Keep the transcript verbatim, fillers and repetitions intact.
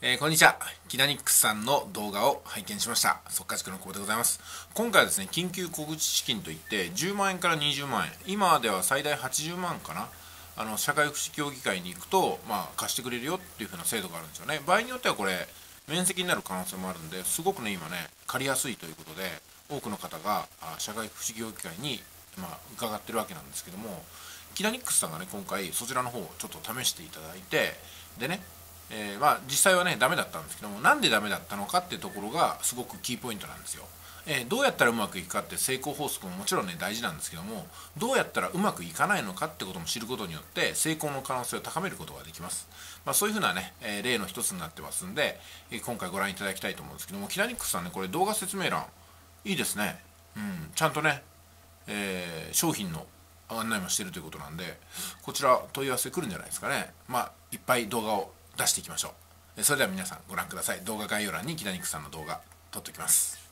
えーこんにちは。キダニックスさんの動画を拝見しました。速稼塾の久保でございます。今回はですね、緊急小口資金といってじゅうまんえんからにじゅうまんえん、今では最大はちじゅうまんかな、あの社会福祉協議会に行くと、まあ、貸してくれるよっていう風な制度があるんですよね。場合によってはこれ面積になる可能性もあるんで、すごくね今ね借りやすいということで、多くの方があ社会福祉協議会に、まあ、伺ってるわけなんですけども、キダニックスさんがね今回そちらの方をちょっと試していただいて、でねえーまあ、実際はねダメだったんですけども、なんでダメだったのかっていうところがすごくキーポイントなんですよ。えーどうやったらうまくいくかって成功法則ももちろんね大事なんですけども、どうやったらうまくいかないのかってことも知ることによって成功の可能性を高めることができます。まあ、そういうふうなね、えー例の一つになってますんで、えー今回ご覧いただきたいと思うんですけども、キラニックスさんねこれ動画説明欄いいですね。うん、ちゃんとね、えー商品の案内もしてるということなんで、こちら問い合わせ来るんじゃないですかね。まあいっぱい動画を出していきましょう。それでは皆さんご覧ください。動画概要欄にキダニックさんの動画撮っておきます。